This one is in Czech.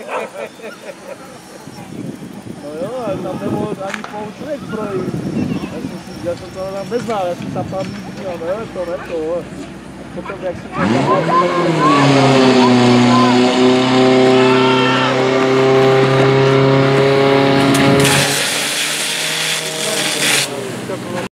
No jo, ale tam nemohl ani pouček projít. Já jsem to tam neznal, já jsem tam nikdy, ne, to. A potom jak jsem to